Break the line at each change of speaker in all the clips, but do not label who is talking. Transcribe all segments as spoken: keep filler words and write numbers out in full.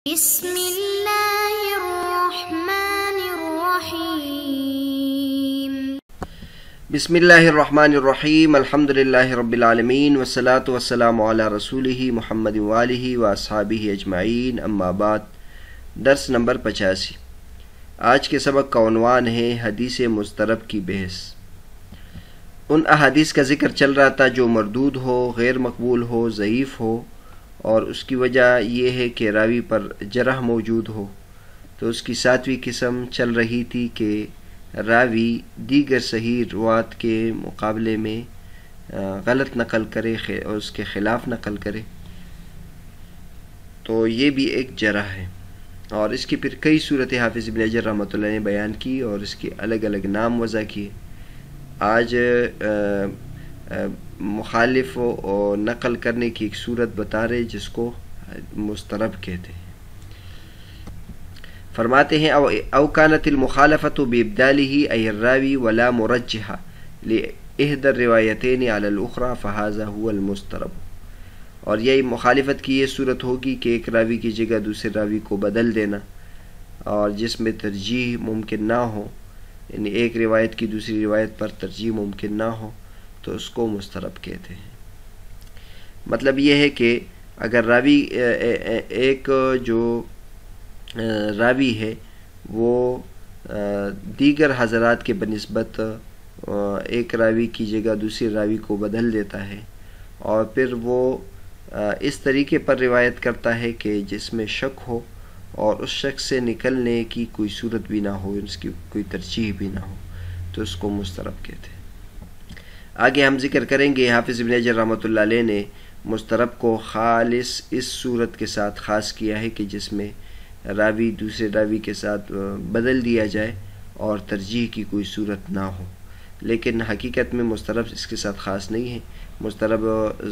بسم اللہ الرحمن الرحیم
بسم اللہ الرحمن الرحیم الحمد للہ رب العالمین والصلاة والسلام علی رسولہ محمد وآلہ واصحابہ اجمعین، اما بعد۔ درس نمبر پچاسی۔ آج کے سبق کا عنوان ہے حدیث مضطرب کی بحث۔ ان احادیث کا ذکر چل رہا تھا جو مردود ہو، غیر مقبول ہو، ضعیف ہو، اور اس کی وجہ یہ ہے کہ راوی پر جرح موجود ہو۔ تو اس کی ساتویں قسم چل رہی تھی کہ راوی دیگر صحیح روات کے مقابلے میں غلط نقل کرے اور اس کے خلاف نقل کرے، تو یہ بھی ایک جرح ہے، اور اس کی پھر کئی صورتیں حافظ ابن حجر رحمۃ اللہ نے بیان کی اور اس کے الگ الگ نام وضع کیے۔ آج آ, آ, مخالف اور نقل کرنے کی ایک صورت بتا رہے جس کو مضطرب کہتے ہیں۔ فرماتے ہیں او او کانت المخالفۃ بابدالہ ای الراوی ولا مرجح لاحدى الروایتین علی الاخری فهذا هو المضطرب۔ اور یہی مخالفت کی یہ صورت ہوگی کہ ایک راوی کی جگہ دوسرے راوی کو بدل دینا اور جس میں ترجیح ممکن نہ ہو، یعنی ایک روایت کی دوسری روایت پر ترجیح ممکن نہ ہو، تو اس کو مضطرب کہتے ہیں۔ مطلب یہ ہے کہ اگر راوی ایک جو راوی ہے وہ دیگر حضرات کے بنسبت ایک راوی کی جگہ دوسری راوی کو بدل دیتا ہے اور پھر وہ اس طریقے پر روایت کرتا ہے کہ جس میں شک ہو اور اس شخص سے نکلنے کی کوئی صورت بھی نہ ہو، اس کی کوئی ترجیح بھی نہ ہو، تو اس کو مضطرب کہتے ہیں۔ آگے ہم ذکر کریں گے حافظ ابن حجر رحمۃ اللہ علیہ نے مضطرب کو خالص اس صورت کے ساتھ خاص کیا ہے کہ جس میں راوی دوسرے راوی کے ساتھ بدل دیا جائے اور ترجیح کی کوئی صورت نہ ہو، لیکن حقیقت میں مضطرب اس کے ساتھ خاص نہیں ہے۔ مضطرب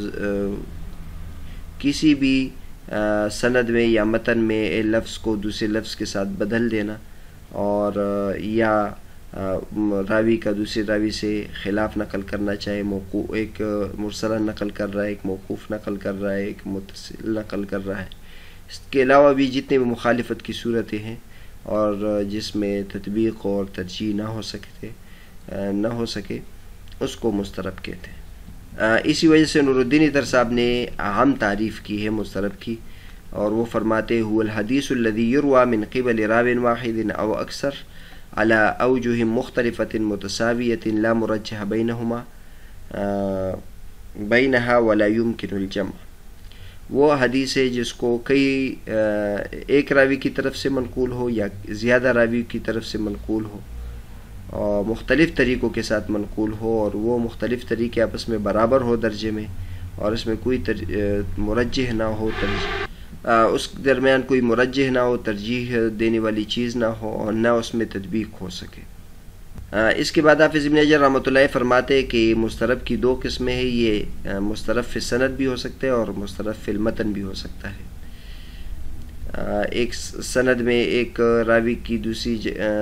کسی بھی سند میں یا متن میں ایک لفظ کو دوسرے لفظ کے ساتھ بدل دینا اور یا راوی کا دوسرے راوی سے خلاف نقل کرنا، چاہے موقوف ایک مرسل نقل کر رہا ہے، ایک موقوف نقل کر رہا ہے، ایک متصل نقل کر رہا ہے۔ اس کے علاوہ بھی جتنے بھی مخالفت کی صورتیں ہیں اور جس میں تطبیق اور ترجیح نہ ہو سکتے نہ ہو سکے اس کو مضطرب کہتے ہیں۔ اسی وجہ سے نور الدین اطہر صاحب نے اہم تعریف کی ہے مضطرب کی، اور وہ فرماتے هو الحدیث الذي يروى من قبل راو واحد او اکثر على اوجه مختلفة متساوية لا مرجح بينهما بينها ولا يمكن الجمع۔ وہ حدیث ہے جس کو کئی ایک راوی کی طرف سے منقول ہو یا زیادہ راوی کی طرف سے منقول ہو اور مختلف طریقوں کے ساتھ منقول ہو، اور وہ مختلف طریقے آپس میں برابر ہو درجے میں، اور اس میں کوئی مرجح نہ ہو، ترجیح اس درمیان کوئی مرجح نہ ہو، ترجیح دینے والی چیز نہ ہو، اور نہ اس میں تطبیق ہو سکے۔ اس کے بعد حافظ ابن حجر رحمۃ اللہ فرماتے ہیں کہ مضطرب کی دو قسمیں ہیں، یہ مضطرب فی السند بھی ہو سکتا ہے اور مضطرب فی المتن بھی ہو سکتا ہے۔ ایک سند میں ایک راوی کی دوسری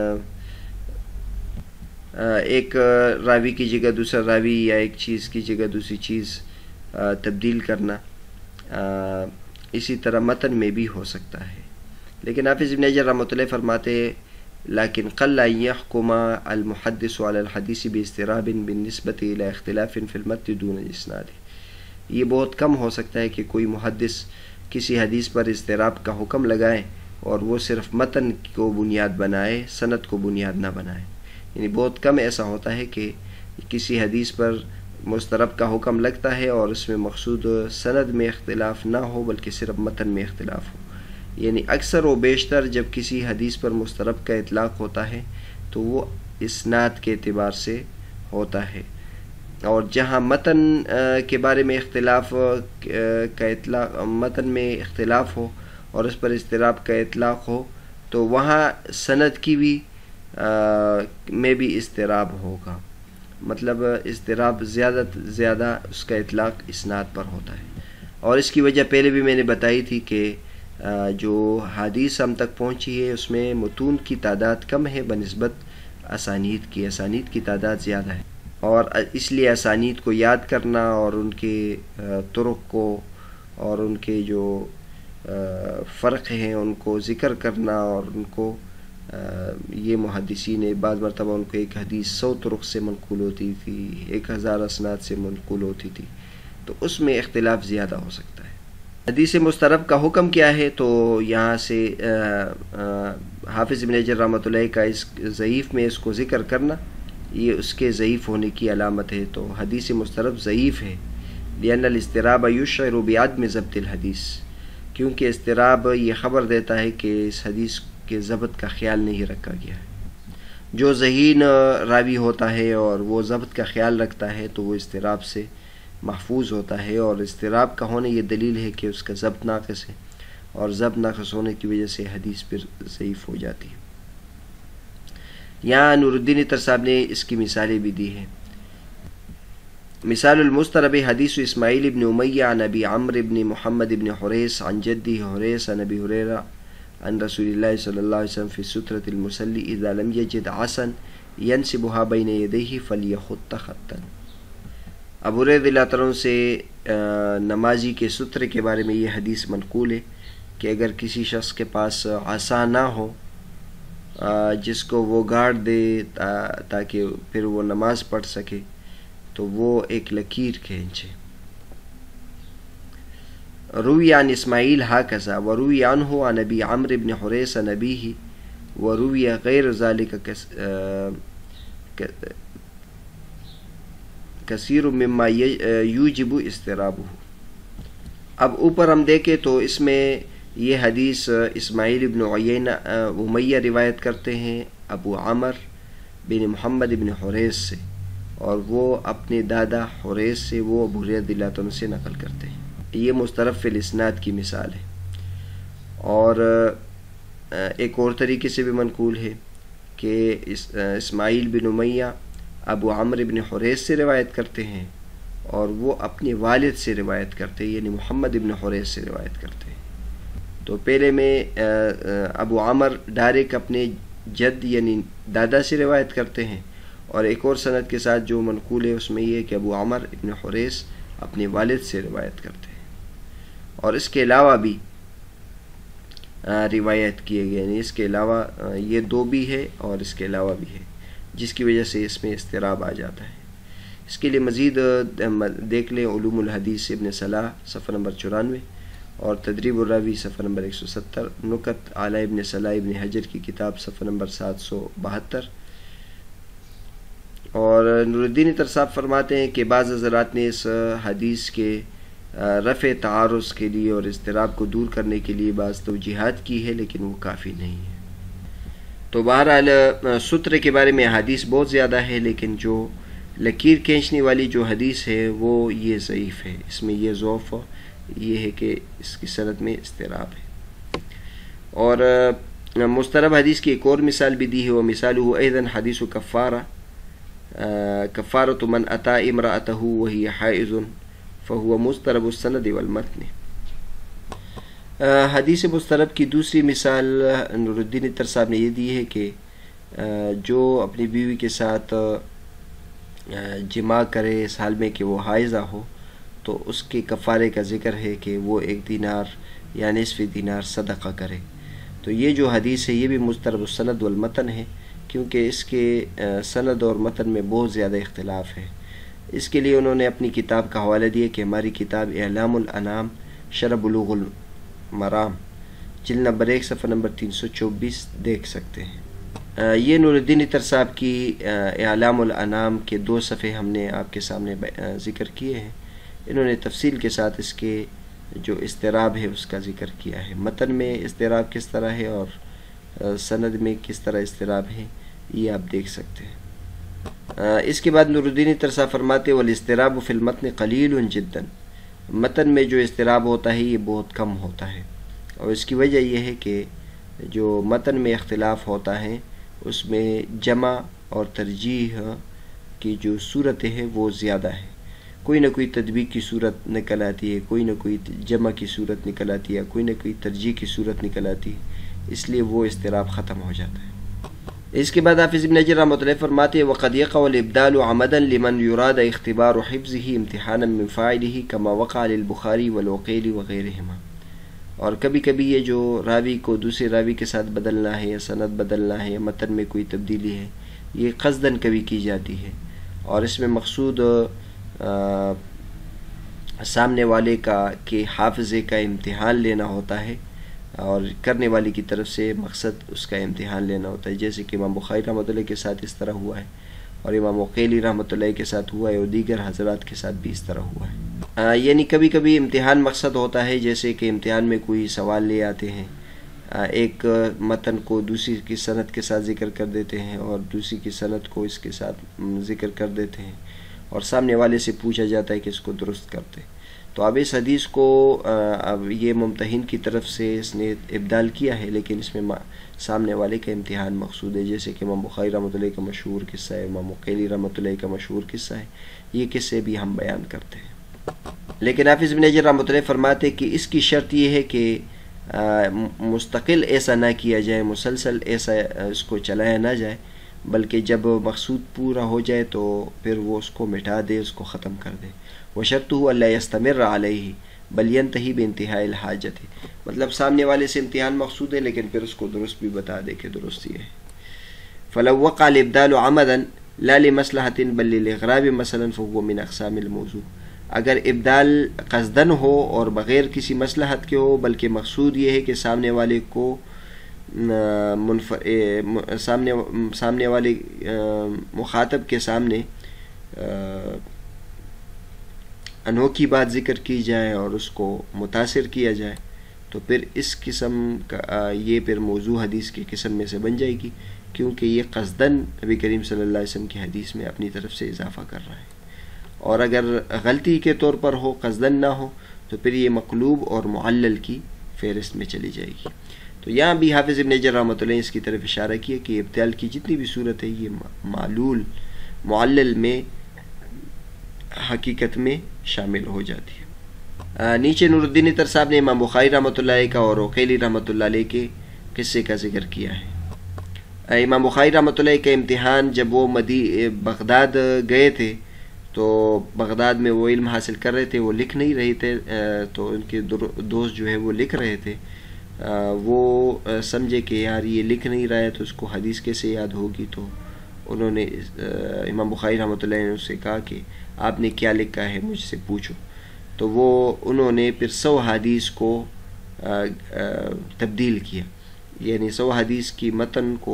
ایک راوی کی جگہ دوسرا راوی یا ایک چیز کی جگہ دوسری چیز تبدیل کرنا، اسی طرح متن میں بھی ہو سکتا ہے۔ لیکن حافظ ابن حجر رحمۃ اللہ فرماتے لیکن قل ان يحكم المحدث على الحديث باضطراب بالنسبة الى اختلاف في المتن دون الاسناد۔ یہ بہت کم ہو سکتا ہے کہ کوئی محدث کسی حدیث پر اضطراب کا حکم لگائے اور وہ صرف متن کو بنیاد بنائے، سند کو بنیاد نہ بنائے۔ یعنی بہت کم ایسا ہوتا ہے کہ کسی حدیث پر مضطرب کا حکم لگتا ہے اور اس میں مقصود سند میں اختلاف نہ ہو بلکہ صرف متن میں اختلاف ہو۔ یعنی اکثر و بیشتر جب کسی حدیث پر مضطرب کا اطلاق ہوتا ہے تو وہ اسناد کے اعتبار سے ہوتا ہے، اور جہاں متن کے بارے میں اختلاف کا اطلاق متن میں اختلاف ہو اور اس پر اضطراب کا اطلاق ہو تو وہاں سند کی بھی میں بھی اضطراب ہوگا، مطلب اضطراب زیادہ زیادہ اس کا اطلاق اسناد پر ہوتا ہے۔ اور اس کی وجہ پہلے بھی میں نے بتائی تھی کہ جو حدیث ہم تک پہنچی ہے اس میں متون کی تعداد کم ہے بنسبت اسانید کی، اسانید کی تعداد زیادہ ہے، اور اس لیے اسانید کو یاد کرنا اور ان کے طرق کو اور ان کے جو فرق ہیں ان کو ذکر کرنا، اور ان کو یہ محدثین بعض مرتبہ ان کو ایک حدیث سو طرق سے منقول ہوتی تھی، ایک ہزار اسناد سے منقول ہوتی تھی، تو اس میں اختلاف زیادہ ہو سکتا ہے۔ حدیث مسترب کا حکم کیا ہے؟ تو یہاں سے حافظ ابن حجر رحمۃ اللہ کا اس ضعیف میں اس کو ذکر کرنا یہ اس کے ضعیف ہونے کی علامت ہے۔ تو حدیث مسترب ضعیف ہے، لأن الاضطراب یشعر بعدم ضبط الحدیث، کیونکہ اضطراب یہ خبر دیتا ہے کہ اس حدیث کے ضبط کا خیال نہیں رکھا گیا ہے۔ جو ذہین راوی ہوتا ہے اور وہ ضبط کا خیال رکھتا ہے تو وہ اضطراب سے محفوظ ہوتا ہے، اور اضطراب کا ہونے یہ دلیل ہے کہ اس کا ضبط ناقص ہے، اور ضبط ناقص ہونے کی وجہ سے حدیث پھر ضعیف ہو جاتی ہے۔ یہاں نور الدین عطر صاحب نے اس کی مثالیں بھی دی ہیں۔ مثال المسترب حدیث اسماعیل ابن امیہ عن ابی عمرو ابن محمد ابن حریث عن جدہ حریث عن ابی ہریرہ عن رسول اللہ صلی اللہ علیہ وسلم فی سترۃ المصلی اذا لم یجد عصا ینصبها بین یدیہ فلیخط خطا۔ ابو ہریرہ رضی اللہ عنہ سے نمازی کے سترے کے بارے میں یہ حدیث منقول ہے کہ اگر کسی شخص کے پاس عصا نہ ہو جس کو وہ گاڑ دے تاکہ پھر وہ نماز پڑھ سکے تو وہ ایک لکیر کھینچے۔ روی عن اسماعیل ہاکذا وروی عنہ عن ابی عمرو بن حریث عن ابیہ وروی غیر ذلک کثیر مما یوجب اضطرابہ۔ اب اوپر ہم دیکھیں تو اس میں یہ حدیث اسماعیل بن عیینہ امیہ روایت کرتے ہیں ابو عمر بن محمد بن حریث سے، اور وہ اپنے دادا حریث سے وہ ابو ہریرہ رضی اللہ عنہ سے نقل کرتے ہیں۔ یہ مسترب فی الاسناد کی مثال ہے، اور ایک اور طریقے سے بھی منقول ہے کہ اسماعیل بن امیہ ابو عمرو بن حریث سے روایت کرتے ہیں اور وہ اپنے والد سے روایت کرتے ہیں، یعنی محمد بن حریث سے روایت کرتے ہیں۔ تو پہلے میں ابو عمر ڈائریکٹ اپنے جد یعنی دادا سے روایت کرتے ہیں، اور ایک اور سند کے ساتھ جو منقول ہے اس میں یہ ہے کہ ابو عمر ابن حریث اپنے والد سے روایت کرتے ہیں، اور اس کے علاوہ بھی روایت کیے گئے، یعنی اس کے علاوہ یہ دو بھی ہے اور اس کے علاوہ بھی ہے، جس کی وجہ سے اس میں اضطراب آ جاتا ہے۔ اس کے لیے مزید دیکھ لیں علوم الحدیث ابن صلاح صفحہ نمبر چورانوے، اور تدریب الراوی صفحہ نمبر ایک سو ستر، نکت اعلی ابن صلاح ابن حجر کی کتاب صفحہ نمبر سات سو بہتر۔ اور نور الدین عطر صاحب فرماتے ہیں کہ بعض حضرات نے اس حدیث کے رفع تعارض کے لیے اور اضطراب کو دور کرنے کے لیے بعض توجیحات کی ہے، لیکن وہ کافی نہیں ہے۔ تو بہرحال سترے کے بارے میں حدیث بہت زیادہ ہے، لیکن جو لکیر کھینچنے والی جو حدیث ہے وہ یہ ضعیف ہے، اس میں یہ ضعف یہ ہے کہ اس کی سند میں اضطراب ہے۔ اور مسترب حدیث کی ایک اور مثال بھی دی ہے، وہ مثالہ ایضا حدیث کفارہ کفارۃ من اتی امرأتہ وہی حائض فہو مسترب السند والمتن۔ حدیث مسترب کی دوسری مثال نور الدین عطر صاحب نے یہ دی ہے کہ جو اپنی بیوی کے ساتھ جماع کرے اس حال میں کہ وہ حائضہ ہو تو اس کے کفارے کا ذکر ہے کہ وہ ایک دینار یا نصف دینار صدقہ کرے۔ تو یہ جو حدیث ہے یہ بھی مسترب السند والمتن ہے، کیونکہ اس کے سند اور متن میں بہت زیادہ اختلاف ہے۔ اس کے لیے انہوں نے اپنی کتاب کا حوالہ دیا کہ ہماری کتاب اعلام الانام شرح بلوغ المرام جلد نمبر ایک صفحہ نمبر تین سو چوبیس دیکھ سکتے ہیں۔ یہ نور الدین عطر صاحب کی اعلام الانام کے دو صفحے ہم نے آپ کے سامنے ذکر کیے ہیں۔ انہوں نے تفصیل کے ساتھ اس کے جو اضطراب ہے اس کا ذکر کیا ہے، متن میں اضطراب کس طرح ہے اور سند میں کس طرح اضطراب ہے یہ آپ دیکھ سکتے ہیں۔ اس کے بعد نور الدین عطر صاحب فرماتے والاضطراب فی المتن قلیل جدا، متن میں جو اضطراب ہوتا ہے یہ بہت کم ہوتا ہے، اور اس کی وجہ یہ ہے کہ جو متن میں اختلاف ہوتا ہے اس میں جمع اور ترجیح کی جو صورتیں ہیں وہ زیادہ ہے، کوئی نہ کوئی تطبیق کی صورت نکل آتی ہے، کوئی نہ کوئی جمع کی صورت نکل آتی ہے، کوئی نہ کوئی ترجیح کی صورت نکل آتی ہے، اس لیے وہ اضطراب ختم ہو جاتا ہے۔ اس کے بعد حافظ ابن حجر رحمۃ اللہ فرماتے ہیں وقد يقع الابدال عمدا لمن يراد اختبار حفظه امتحانا من فاعله كما وقع للبخاری والعقیل وغیرهما۔ اور کبھی کبھی یہ جو راوی کو دوسرے راوی کے ساتھ بدلنا ہے یا سند بدلنا ہے یا متن میں کوئی تبدیلی ہے، یہ قصداً کبھی کی جاتی ہے، اور اس میں مقصود آ, سامنے والے کا کہ حافظے کا امتحان لینا ہوتا ہے، اور کرنے والے کی طرف سے مقصد اس کا امتحان لینا ہوتا ہے، جیسے کہ امام بخاری رحمۃ اللہ کے ساتھ اس طرح ہوا ہے، اور امام عقیلی رحمۃ اللہ کے ساتھ ہوا ہے، اور دیگر حضرات کے ساتھ بھی اس طرح ہوا ہے۔ آ, یعنی کبھی کبھی امتحان مقصد ہوتا ہے، جیسے کہ امتحان میں کوئی سوال لے آتے ہیں، آ, ایک متن کو دوسری کی سند کے ساتھ ذکر کر دیتے ہیں اور دوسری کی سند کو اس کے ساتھ ذکر کر دیتے ہیں، اور سامنے والے سے پوچھا جاتا ہے کہ اس کو درست کرتے۔ تو اب اس حدیث کو اب یہ ممتحن کی طرف سے اس نے ابدال کیا ہے، لیکن اس میں سامنے والے کا امتحان مقصود ہے، جیسے کہ امام بخاری رحمۃ اللہ کا مشہور قصہ ہے، امام عقیلی رحمۃ اللہ کا مشہور قصہ ہے، یہ قصے بھی ہم بیان کرتے ہیں۔ لیکن حافظ ابن حجر رحمۃ اللہ فرماتے کہ اس کی شرط یہ ہے کہ مستقل ایسا نہ کیا جائے، مسلسل ایسا اس کو چلایا نہ جائے، بلکہ جب مقصود پورا ہو جائے تو پھر وہ اس کو مٹا دے، اس کو ختم کر دے۔ وشرطہ الا یستمر علیہ بل ینتہی بانتہاء الحاجت، مطلب سامنے والے سے امتحان مقصود ہے لیکن پھر اس کو درست بھی بتا دے کہ درست یہ ہے۔ فلو وقع الابدال عمدا لا لمصلحۃ بل للاغراب مثلا فهو من اقسام الموضوع، اگر ابدال قصدن ہو اور بغیر کسی مصلحت کے ہو، بلکہ مقصود یہ ہے کہ سامنے والے کو منف... سامنے سامنے والے مخاطب کے سامنے انوکھی بات ذکر کی جائے اور اس کو متاثر کیا جائے، تو پھر اس قسم کا یہ پھر موضوع حدیث کی قسم میں سے بن جائے گی، کیونکہ یہ قصدن نبی کریم صلی اللہ علیہ وسلم کی حدیث میں اپنی طرف سے اضافہ کر رہا ہے، اور اگر غلطی کے طور پر ہو، قصدن نہ ہو، تو پھر یہ مقلوب اور معلل کی فہرست میں چلی جائے گی۔ تو یہاں بھی حافظ ابن حجر رحمۃ اللہ نے اس کی طرف اشارہ کیا کہ ابدال کی جتنی بھی صورت ہے یہ معلول معلل میں حقیقت میں شامل ہو جاتی ہے۔ نیچے نور الدین اطہر صاحب نے امام بخاری رحمۃ اللہ علیہ کا اور عقیلی رحمۃ اللہ علیہ کے قصے کا ذکر کیا ہے۔ امام بخاری رحمۃ اللہ کا امتحان جب وہ مدی بغداد گئے تھے تو بغداد میں وہ علم حاصل کر رہے تھے، وہ لکھ نہیں رہے تھے، تو ان کے دوست جو ہے وہ لکھ رہے تھے، وہ سمجھے کہ یار یہ لکھ نہیں رہا ہے تو اس کو حدیث کیسے یاد ہوگی، تو انہوں نے امام بخاری رحمۃ اللہ نے اس سے کہا کہ آپ نے کیا لکھا ہے مجھ سے پوچھو، تو وہ انہوں نے پھر سو حدیث کو تبدیل کیا، یعنی سو حدیث کی متن کو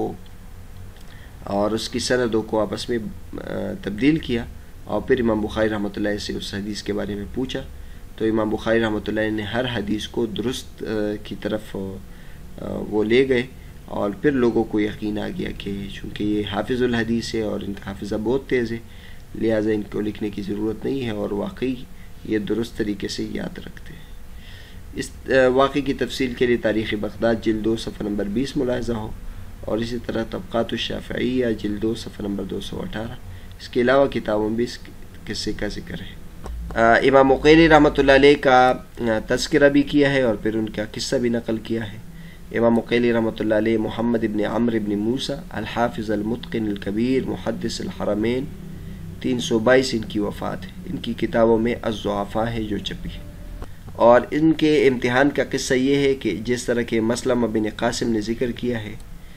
اور اس کی سندوں کو آپس میں تبدیل کیا، اور پھر امام بخاری رحمۃ اللہ سے اس حدیث کے بارے میں پوچھا، تو امام بخاری رحمۃ اللہ نے ہر حدیث کو درست کی طرف وہ لے گئے، اور پھر لوگوں کو یقین آ گیا کہ چونکہ یہ حافظ الحدیث ہے اور ان کا حافظہ بہت تیز ہے، لہٰذا ان کو لکھنے کی ضرورت نہیں ہے، اور واقعی یہ درست طریقے سے یاد رکھتے ہیں۔ اس واقعے کی تفصیل کے لیے تاریخ بغداد جلد دو صفحہ نمبر بیس ملاحظہ ہو، اور اسی طرح طبقات الشافعیہ جلد دو صفحہ نمبر دو سو اٹھارہ، اس کے علاوہ کتابوں میں اس قصے کا ذکر ہے۔ امام عقیلی رحمۃ اللہ علیہ کا تذکرہ بھی کیا ہے اور پھر ان کا قصہ بھی نقل کیا ہے۔ امام عقیلی رحمۃ اللہ علیہ محمد ابن عمرو ابن موسیٰ الحافظ المتقن الکبیر محدث الحرمین، تین سو بائیس ان کی وفات ہے۔ ان کی کتابوں میں الضعفاء ہے جو چھپی ہے، اور ان کے امتحان کا قصہ یہ ہے کہ جس طرح کہ مسلمہ بن قاسم نے ذکر کیا ہے،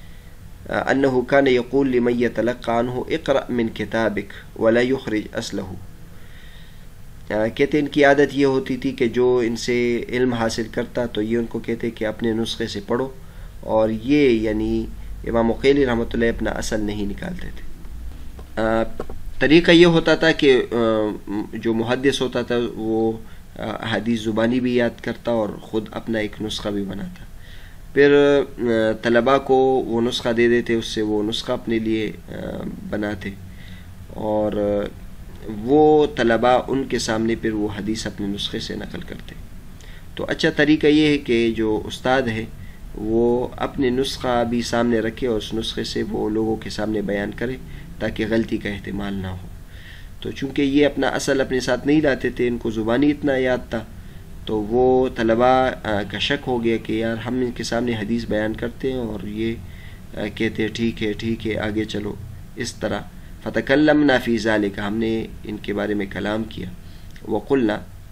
انہ کان یقول لمن یتلقى عنہ اقرأ من کتابک ولا یخرج اصلہ، کہتے ان کی عادت یہ ہوتی تھی کہ جو ان سے علم حاصل کرتا تو یہ ان کو کہتے کہ اپنے نسخے سے پڑھو، اور یہ یعنی امام عقیلی رحمۃ اللہ اپنا اصل نہیں نکالتے تھے۔ طریقہ یہ ہوتا تھا کہ جو محدث ہوتا تھا وہ حدیث زبانی بھی یاد کرتا اور خود اپنا ایک نسخہ بھی بناتا، پھر طلباء کو وہ نسخہ دے دیتے، اس سے وہ نسخہ اپنے لیے بناتے، اور وہ طلباء ان کے سامنے پھر وہ حدیث اپنے نسخے سے نقل کرتے۔ تو اچھا طریقہ یہ ہے کہ جو استاد ہے وہ اپنے نسخہ بھی سامنے رکھے اور اس نسخے سے وہ لوگوں کے سامنے بیان کرے تاکہ غلطی کا احتمال نہ ہو۔ تو چونکہ یہ اپنا اصل اپنے ساتھ نہیں لاتے تھے، ان کو زبانی اتنا یاد تھا، تو وہ طلباء کا شک ہو گیا کہ یار ہم ان کے سامنے حدیث بیان کرتے ہیں اور یہ کہتے ہیں ٹھیک ہے ٹھیک ہے آگے چلو، اس طرح فتکلمنا فی ذالک، ہم نے ان کے بارے میں کلام کیا، وقلنا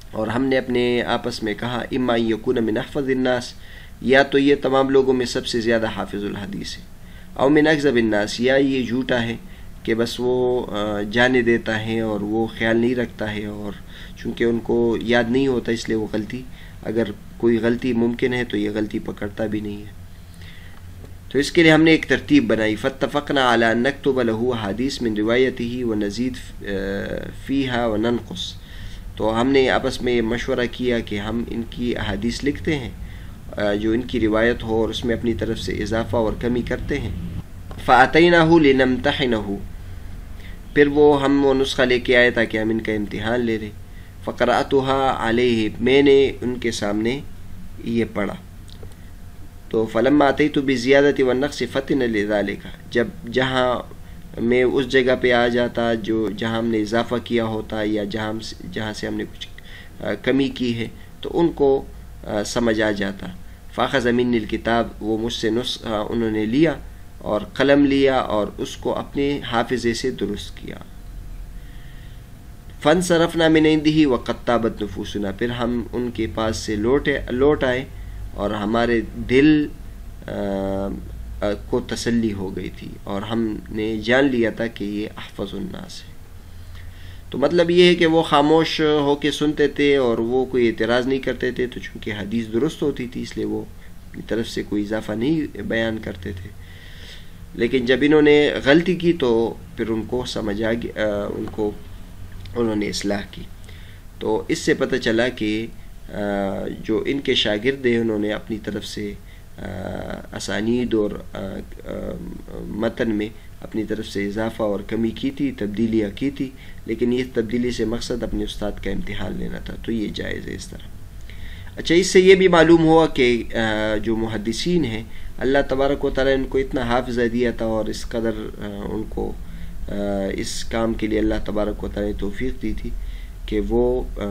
اور ہم نے اپنے آپس میں کہا اما یکون من احفظ الناس، یا تو یہ تمام لوگوں میں سب سے زیادہ حافظ الحدیث ہے، او من اکذب الناس، یا یہ جھوٹا ہے کہ بس وہ جانے دیتا ہے اور وہ خیال نہیں رکھتا ہے، اور چونکہ ان کو یاد نہیں ہوتا اس لیے وہ غلطی، اگر کوئی غلطی ممکن ہے تو یہ غلطی پکڑتا بھی نہیں ہے۔ تو اس کے لیے ہم نے ایک ترتیب بنائی، فاتفقنا علی ان نکتب له احادیث من روایته ونزید فیہا وننقص، تو ہم نے آپس میں مشورہ کیا کہ ہم ان کی احادیث لکھتے ہیں جو ان کی روایت ہو، اور اس میں اپنی طرف سے اضافہ اور کمی کرتے ہیں۔ فَأَتَيْنَاهُ لِنَمْتَحِنَهُ، پھر وہ ہم وہ نسخہ لے کے آئے تاکہ ہم ان کا امتحان لے لیں۔ فَقَرَأْتُهَا عَلَيْهِ، میں نے ان کے سامنے یہ پڑھا۔ تو فَلَمَّا أَتَيْتُ بِالزِّيَادَةِ وَالنَّقْصِ فَتِنَ لِذَلِكَ، جب جہاں میں اس جگہ پہ آ جاتا جو جہاں ہم نے اضافہ کیا ہوتا یا جہاں جہاں سے ہم نے کچھ کمی کی ہے تو ان کو سمجھ آ جاتا۔ فَأَخَذَ مِنِّي الْكِتَابَ، وہ مجھ سے نسخہ انہوں نے لیا اور قلم لیا اور اس کو اپنے حافظے سے درست کیا۔ فَانْصَرَفْنَا مِنْ عِنْدِهِ وَقَدْ طَابَتْ نُفُوسُنَا، پھر ہم ان کے پاس سے لوٹے لوٹ آئے اور ہمارے دل کو تسلی ہو گئی تھی، اور ہم نے جان لیا تھا کہ یہ احفظ الناس ہے۔ تو مطلب یہ ہے کہ وہ خاموش ہو کے سنتے تھے اور وہ کوئی اعتراض نہیں کرتے تھے، تو چونکہ حدیث درست ہوتی تھی اس لیے وہ اپنی طرف سے کوئی اضافہ نہیں بیان کرتے تھے، لیکن جب انہوں نے غلطی کی تو پھر ان کو سمجھ آ گیا، ان کو انہوں نے اصلاح کی۔ تو اس سے پتہ چلا کہ جو ان کے شاگرد ہیں انہوں نے اپنی طرف سے اسانید اور متن میں اپنی طرف سے اضافہ اور کمی کی تھی، تبدیلیاں کی تھی، لیکن یہ تبدیلی سے مقصد اپنے استاد کا امتحان لینا تھا، تو یہ جائز ہے اس طرح۔ اچھا، اس سے یہ بھی معلوم ہوا کہ جو محدثین ہیں اللہ تبارک و تعالیٰ ان کو اتنا حافظہ دیا تھا اور اس قدر ان کو اس کام کے لیے اللہ تبارک و تعالیٰ نے توفیق دی تھی کہ وہ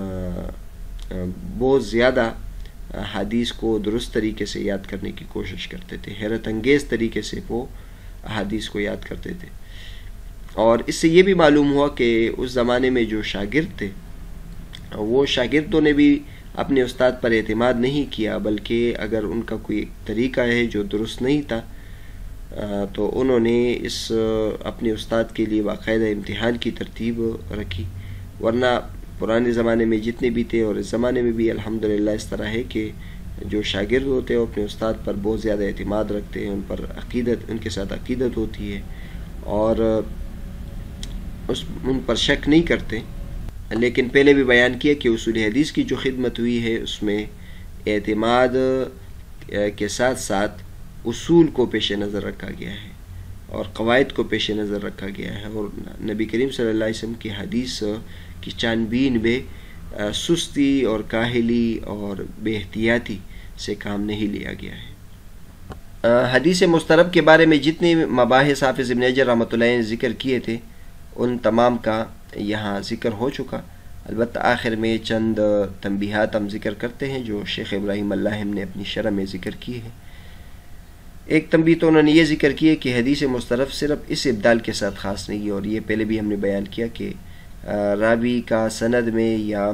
بہت زیادہ حدیث کو درست طریقے سے یاد کرنے کی کوشش کرتے تھے، حیرت انگیز طریقے سے وہ حدیث کو یاد کرتے تھے۔ اور اس سے یہ بھی معلوم ہوا کہ اس زمانے میں جو شاگرد تھے وہ شاگردوں نے بھی اپنے استاد پر اعتماد نہیں کیا، بلکہ اگر ان کا کوئی طریقہ ہے جو درست نہیں تھا تو انہوں نے اس اپنے استاد کے لیے باقاعدہ امتحان کی ترتیب رکھی۔ ورنہ پرانے زمانے میں جتنے بھی تھے اور اس زمانے میں بھی الحمدللہ اس طرح ہے کہ جو شاگرد ہوتے ہیں وہ اپنے استاد پر بہت زیادہ اعتماد رکھتے ہیں، ان پر عقیدت ان کے ساتھ عقیدت ہوتی ہے اور اس ان پر شک نہیں کرتے۔ لیکن پہلے بھی بیان کیا کہ اصول حدیث کی جو خدمت ہوئی ہے اس میں اعتماد کے ساتھ ساتھ اصول کو پیش نظر رکھا گیا ہے اور قواعد کو پیش نظر رکھا گیا ہے، اور نبی کریم صلی اللہ علیہ وسلم کی حدیث کی چھان-بین میں سستی اور کاہلی اور بے احتیاطی سے کام نہیں لیا گیا ہے۔ حدیث مسترب کے بارے میں جتنے مباحث حافظ ابن حجر رحمۃ اللہ علیہ نے ذکر کیے تھے ان تمام کا یہاں ذکر ہو چکا، البتہ آخر میں چند تنبیہات ہم ذکر کرتے ہیں جو شیخ ابراہیم اللاہم نے اپنی شرح میں ذکر کی ہے۔ ایک تنبیہ تو انہوں نے یہ ذکر کی ہے کہ حدیث مسترب صرف اس ابدال کے ساتھ خاص نہیں ہے، اور یہ پہلے بھی ہم نے بیان کیا کہ راوی کا سند میں یا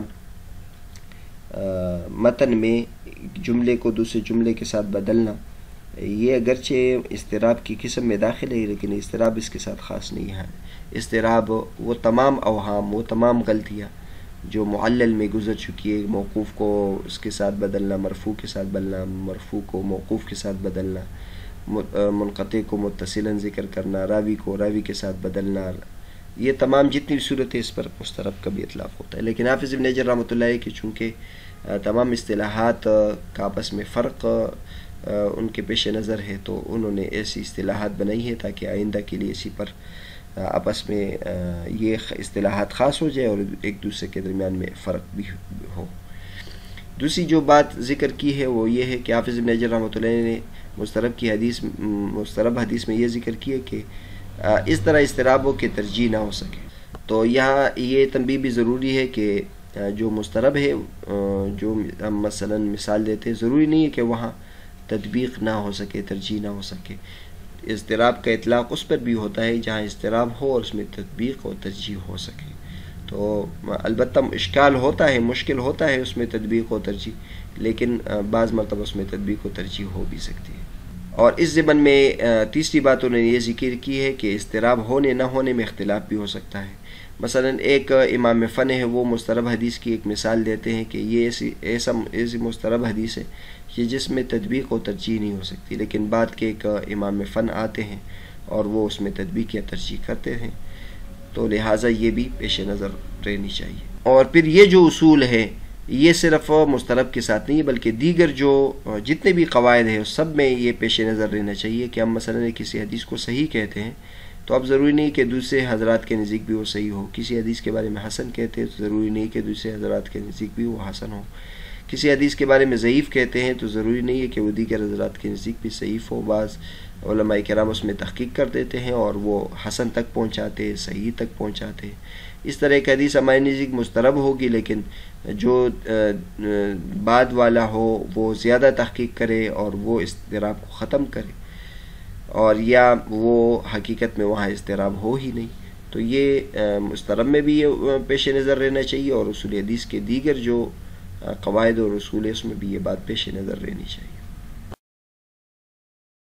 متن میں جملے کو دوسرے جملے کے ساتھ بدلنا یہ اگرچہ اضطراب کی قسم میں داخل ہے، لیکن اضطراب اس کے ساتھ خاص نہیں ہے۔ اضطراب وہ تمام اوہام، وہ تمام غلطیاں جو معلل میں گزر چکی ہے، موقوف کو اس کے ساتھ بدلنا، مرفوع کے ساتھ بدلنا، مرفوع کو موقوف کے ساتھ بدلنا، منقطع کو متصلاً ذکر کرنا، راوی کو راوی کے ساتھ بدلنا، یہ تمام جتنی صورتیں اس پر مسترب کا بھی اطلاق ہوتا ہے۔ لیکن حافظ ابن حجر رحمۃ اللہ علیہ کی چونکہ تمام اصطلاحات کا آپس میں فرق ان کے پیش نظر ہے تو انہوں نے ایسی اصطلاحات بنائی ہے تاکہ آئندہ کے لیے اسی پر آپس میں یہ اصطلاحات خاص ہو جائے اور ایک دوسرے کے درمیان میں فرق بھی ہو۔ دوسری جو بات ذکر کی ہے وہ یہ ہے کہ حافظ ابن حجر رحمۃ اللہ علیہ نے مسترب کی حدیث مسترب حدیث میں یہ ذکر کیا کہ اس طرح اضطرابوں کی ترجیح نہ ہو سکے۔ تو یہاں یہ تنبیہ بھی ضروری ہے کہ جو مسترب ہے، جو ہم مثلا مثال دیتے ہیں، ضروری نہیں ہے کہ وہاں تطبیق نہ ہو سکے، ترجیح نہ ہو سکے۔ اضطراب کا اطلاق اس پر بھی ہوتا ہے جہاں اضطراب ہو اور اس میں تطبیق اور ترجیح ہو سکے۔ تو البتہ اشکال ہوتا ہے، مشکل ہوتا ہے اس میں تطبیق و ترجیح، لیکن بعض مرتبہ اس میں تطبیق و ترجیح ہو بھی سکتی ہے۔ اور اس ضمن میں تیسری بات انہوں نے یہ ذکر کی ہے کہ اضطراب ہونے نہ ہونے میں اختلاف بھی ہو سکتا ہے۔ مثلا ایک امام فن ہے، وہ مضطرب حدیث کی ایک مثال دیتے ہیں کہ یہ ایسی ایسا ایسی مضطرب حدیث ہے کہ جس میں تطبیق و ترجیح نہیں ہو سکتی، لیکن بعد کے ایک امام فن آتے ہیں اور وہ اس میں تطبیق یا ترجیح کرتے ہیں، تو لہٰذا یہ بھی پیش نظر رہنی چاہیے۔ اور پھر یہ جو اصول ہے یہ صرف مضطرب کے ساتھ نہیں بلکہ دیگر جو جتنے بھی قواعد ہیں سب میں یہ پیش نظر رہنا چاہیے کہ ہم مثلا کسی حدیث کو صحیح کہتے ہیں تو اب ضروری نہیں کہ دوسرے حضرات کے نزدیک بھی وہ صحیح ہو، کسی حدیث کے بارے میں حسن کہتے ہیں تو ضروری نہیں کہ دوسرے حضرات کے نزدیک بھی وہ حسن ہو، کسی حدیث کے بارے میں ضعیف کہتے ہیں تو ضروری نہیں ہے کہ وہ دیگر حضرات کے نزدیک بھی ضعیف ہو۔ بعض علماء کرام اس میں تحقیق کر دیتے ہیں اور وہ حسن تک پہنچاتے ہیں، صحیح تک پہنچاتے ہیں۔ اس طرح ایک حدیث ہمارے نزدیک مضطرب ہوگی لیکن جو بعد والا ہو وہ زیادہ تحقیق کرے اور وہ اضطراب کو ختم کرے، اور یا وہ حقیقت میں وہاں اضطراب ہو ہی نہیں، تو یہ مضطرب میں بھی یہ پیش نظر رہنا چاہیے، اور اصول حدیث کے دیگر جو قواعد اور اصول ہے اس میں بھی یہ بات پیش نظر رہنی چاہیے۔